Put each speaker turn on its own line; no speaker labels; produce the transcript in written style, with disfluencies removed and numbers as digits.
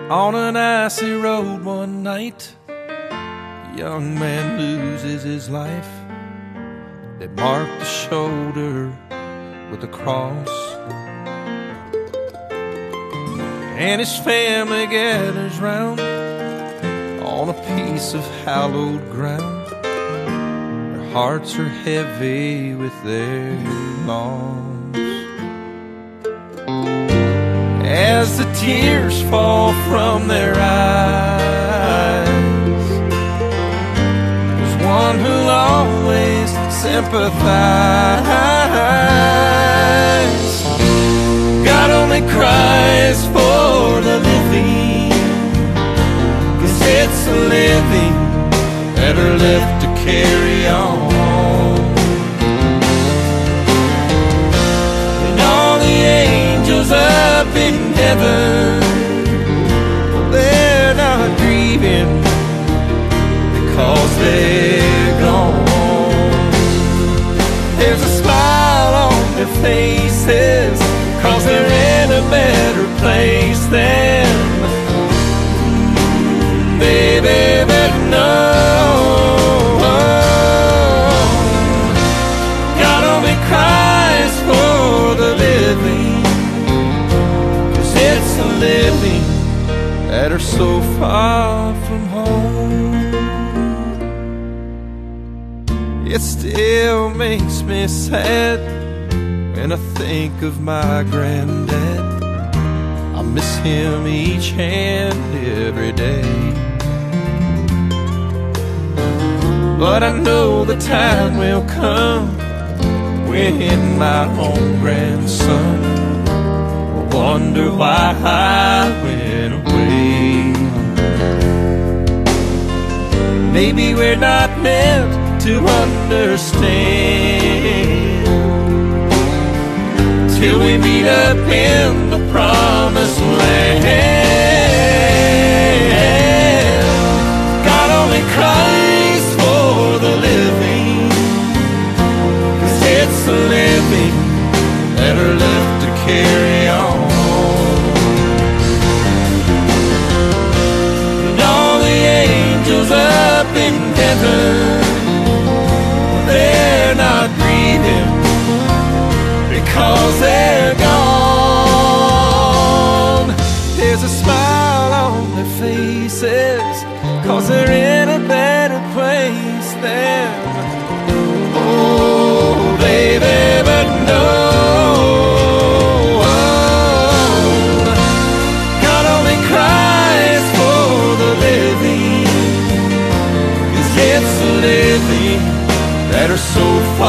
On an icy road one night, a young man loses his life. They mark the shoulder with a cross, and his family gathers round on a piece of hallowed ground. Their hearts are heavy with their loss. As the tears fall from their eyes, there's one who'll always sympathize. God only cries for the living, 'cause it's the living that are left to carry on. And all the angels up in heaven, they're not grieving because they're gone. There's a smile on their faces, 'cause they're in a better place than baby better know. God only cries for the living, 'cause it's the living that are so far from home. It still makes me sad when I think of my granddad. I miss him each and every day, but I know the time will come when my own grandson will wonder why I went away. Maybe we're not meant to understand till we meet up in the promised land. God only cries for the living, 'cause it's the living that are left to carry on. And all the angels up in heaven, they're not grieving because they're gone. There's a smile on their faces, 'cause they're in a better place than oh baby but no. God only cries for the living, 'cause it's the living that are so far